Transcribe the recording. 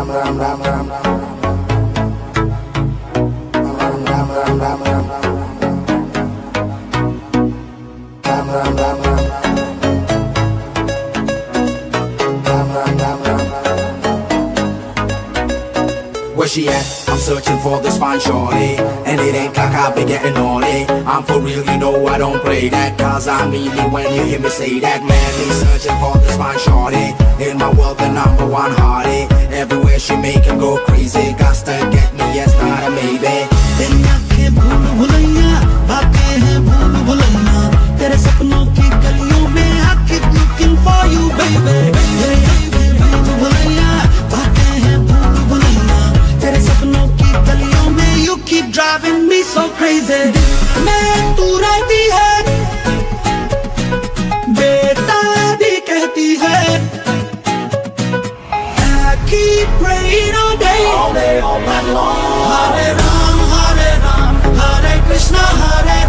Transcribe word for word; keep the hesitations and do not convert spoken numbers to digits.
ram ram ram ram ram ram ram ram ram ram ram ram Where she at? I'm searching for this fine shorty, and it ain't like I've been getting on it. I'm for real, you know I don't play that, cause I mean it when you hear me say that. Madly searching for this fine shorty, in my world the number one hearty. Everywhere she make him go crazy, got to get me, yes, not a maybe. तेरी आँखें भूल भुलैया, बातें हैं भूल भुलैया, तेरे सपनों की गलियों में I keep looking for you baby. तेरी आँखें भूल भुलैया, बातें हैं भूल भुलैया, तेरे सपनों की गलियों में you keep driving me so crazy. मैं तू रहती है, बेटा भी कहती है. I keep praying all day, all day, all night long. Hare Ram, Hare Ram, Hare Krishna, Hare